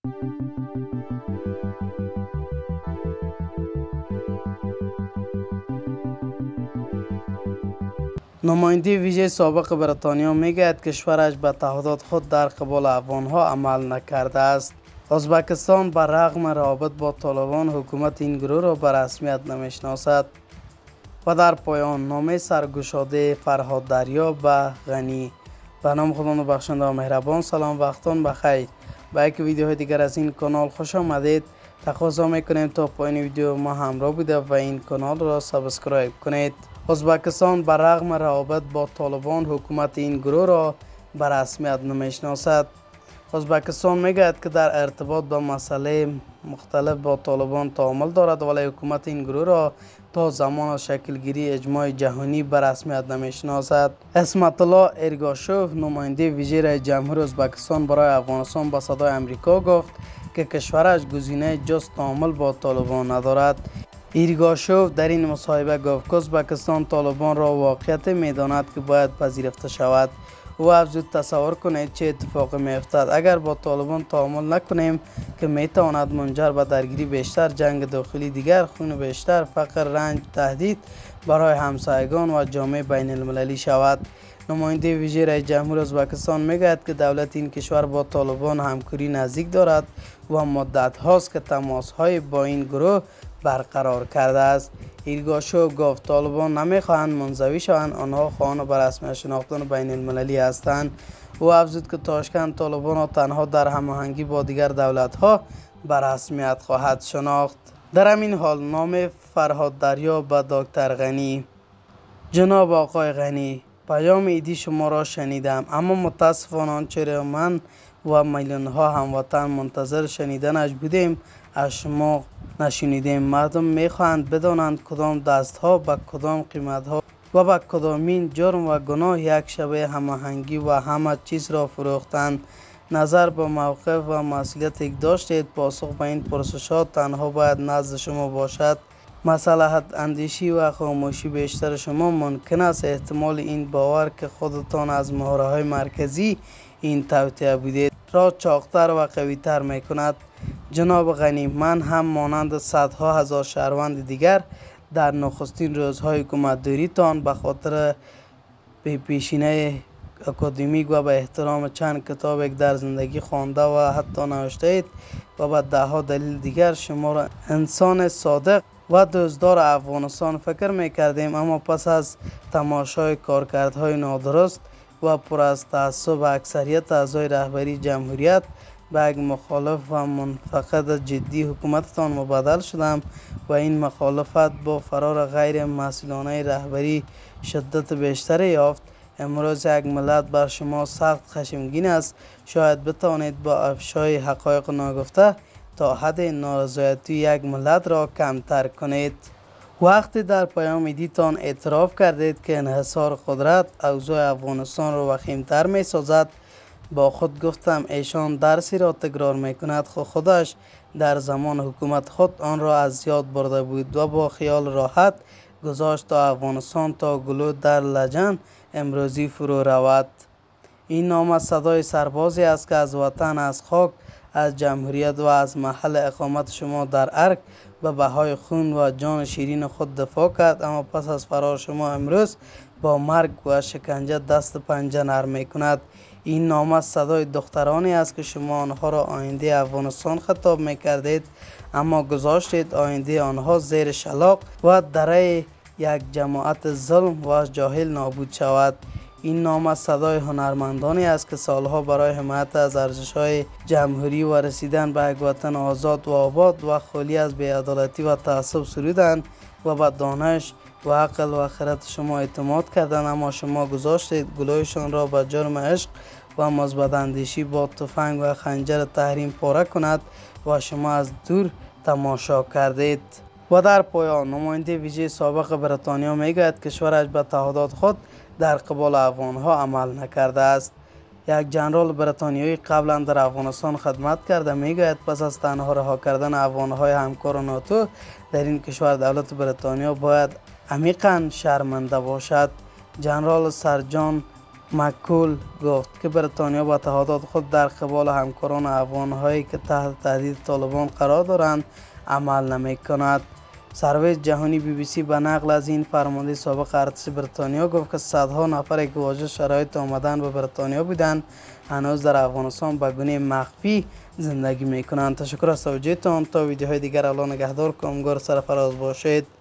نماینده ویژه سابق بریتانیا میگوید کشورش به تعهدات خود در قبال افغانها عمل نکرده است. ازبکستان بر رغم روابط با طالبان حکومت این گروه را به رسمیت نمیشناسد. و در پایان نامه سرگشاده فرهاد دریا به غنی. به نام خداوند بخشنده و مهربان. سلام وقتان بخیر. با یک ویدیوهای دیگر از این کانال خوش آمدید. تقاضا میکنیم تا پایین ویدیو ما همراه بوده و این کانال را سابسکرایب کنید. ازبکستان بر رغم روابط با طالبان حکومت این گروه را به رسمیت نمیشناسد. ازبکستان میگوید که در ارتباط با مسئله مختلف با طالبان تعامل دارد ولی حکومت این گروه را تا زمان شکلگیری اجماع جهانی به رسمیت نمیشناسد. اسمت الله ارگاشوف نماینده ویژه رئیس جمهور ازبکستان برای افغانستان به صدای آمریکا گفت که کشورش گزینه جز تعامل با طالبان ندارد. ایرگاشوف در این مصاحبه گفت که ازبکستان طالبان را واقعیت میداند که باید پذیرفته شود. او افزود تصور کنید چه اتفاقی میافتد اگر با طالبان تعامل نکنیم که میتواند منجر به درگیری بیشتر، جنگ داخلی دیگر، خون بیشتر، فقر، رنج، تهدید برای همسایگان و جامعه بین المللی شود. نماینده ویژه رئیس جمهور ازبکستان میگوید که دولت این کشور با طالبان همکاری نزدیک دارد و مدت هاست که تماس های با این گروه برقرار کرده است. ایرگاشوف گفت طالبان نمیخواهند منزوی شوند، آنها خواهان به رسمیت شناختن بین المللی هستند. او افزود که تاشکند طالبان را تنها در هماهنگی با دیگر دولت ها به رسمیت خواهد شناخت. در همین حال نام فرهاد دریا به دکتر غنی. جناب آقای غنی، پیام ایدی شما را شنیدم اما متاسفانه آنچه را من و میلیون ها هموطن منتظر شنیدنش بودیم از شما نشنیدیم. مردم میخواهند بدانند کدام دست ها به کدام قیمت ها و به کدامین جرم و گناه یک شبه هماهنگی و همه چیز را فروختند. نظر به موقف و مسئولیت داشتید. پاسخ به این پرسشات تنها باید نزد شما باشد. مصلحت اندیشی و خاموشی بیشتر شما ممکن است احتمال این باور که خودتان از مهره های مرکزی این توطئه بودید را چاقتر و قویتر می کند. جناب غنی، من هم مانند صدها هزار شهروند دیگر در نخستین روزهای حکومتداری تان به خاطر پیشینه اکادمیک و به احترام چند کتاب در زندگی خوانده و حتی نوشته اید و به ده ها دلیل دیگر شما را انسان صادق و دوستدار افغانستان فکر می کردیم، اما پس از تماشای کارکردهای نادرست و پر از تعصب اکثریت اعضای رهبری جمهوریت به یک مخالف و منتقد جدی حکومتتان مبادل شدم و این مخالفت با فرار غیر مسئولانه رهبری شدت بیشتری یافت. امروز یک ملت بر شما سخت خشمگین است. شاید بتوانید با افشای حقایق ناگفته تا حد نارضایتی یک ملت را کمتر کنید. وقتی در پیام ایدیتان اعتراف کردید که انحصار قدرت اوضاع افغانستان را وخیمتر می سازد، با خود گفتم ایشان درسی را تکرار می کند. خودش در زمان حکومت خود آن را از یاد برده بود و با خیال راحت گذاشت تا افغانستان تا گلو در لجن امروزی فرو رود. این نام صدای سربازی است که از وطن، از خاک، از جمهوریت و از محل اقامت شما در ارگ به بهای خون و جان شیرین خود دفاع کرد، اما پس از فرار شما امروز با مرگ و شکنجه دست پنجه نرم می کند. این نام صدای دخترانی است که شما آنها را آینده افغانستان خطاب می کردید، اما گذاشتید آینده آنها زیر شلاق و دره یک جماعت ظلم و جاهل نابود شود. این نام صدای هنرمندانی است که سالها برای حمایت از ارزش‌های جمهوری و رسیدن به یک وطن آزاد و آباد و خالی از بی‌عدالتی و تعصب سرودند و به دانش و عقل و خرد شما اعتماد کردند، اما شما گذاشتید گلویشان را به جرم عشق و مثبت اندیشی با تفنگ و خنجر تحریم پاره کند و شما از دور تماشا کردید. و در پایان نماینده ویژه سابق بریتانیا میگوید کشورش به تعهدات خود در قبال افغانها عمل نکرده است. یک جنرال بریتانیایی قبلا در افغانستان خدمت کرده میگوید پس از تنها رها کردن افغانهای همکار ناتو در این کشور دولت بریتانیا باید عمیقا شرمنده باشد. جنرال سر جان مکول گفت که بریتانیا با تعهدات خود در قبال همکاران افغان‌هایی که تحت تهدید طالبان قرار دارند عمل نمی‌کند. سرویس جهانی BBC به نقل از این فرمانده سابق ارتش بریتانیا گفت که صدها نفر که واجد شرایط آمدن به بریتانیا بودند هنوز در افغانستان به گونه مخفی زندگی می‌کنند. تشکر از توجهتان. تا ویدیوهای دیگر الله نگهدار. کامگار سرفراز باشید.